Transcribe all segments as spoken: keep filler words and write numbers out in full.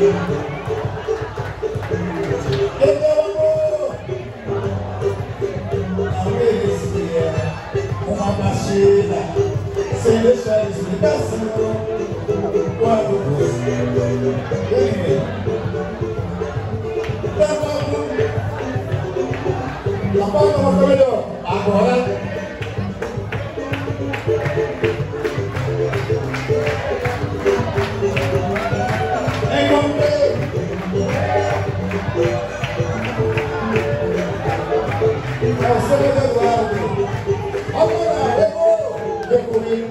Uma batida sem deixar explicação. Quando você vem, a palma volta melhor. Agora encontrei. É o seu Eduardo. Agora, levou, decorei.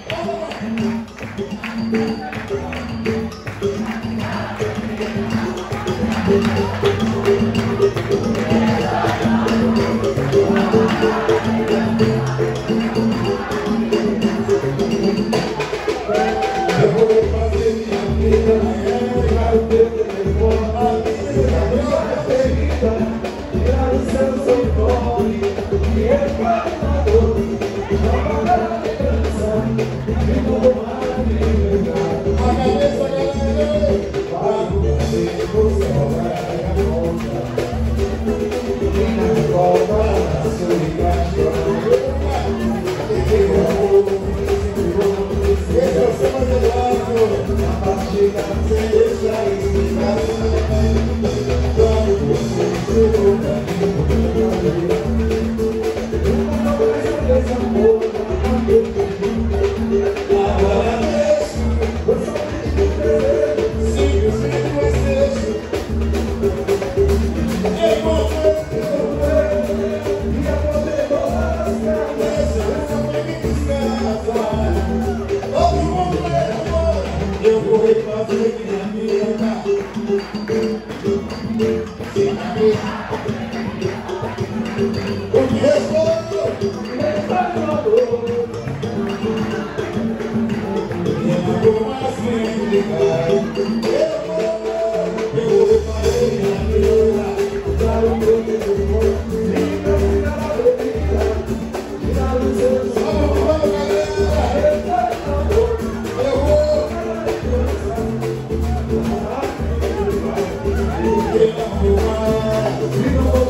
Eu vou fazer minha vida, amanhã eu ter telefone, a vida, a minha ferida, tirar o seu socorre, e eu falo. A cabeça galera, para você, você vai a volta. E na volta, a sua ligação. Esse é o seu Eduardo. A partida sem deixar explicar. Quando você chegou pra mim, uma coisa desse amor, agora deixo, eu só me dizer, simplesmente você. E você, e a poder gostar, deixa eu me descansar. Todo mundo levou, eu vou refazer minha vida. Sem cabeça, o que restou, me faz uma dor. Mas me ligar, eu vou, eu vou fazer minha vida, dar o meu telefone, e pra ficar na bebida, tirar o seu som. Vamos, galera, eu vou, eu vou,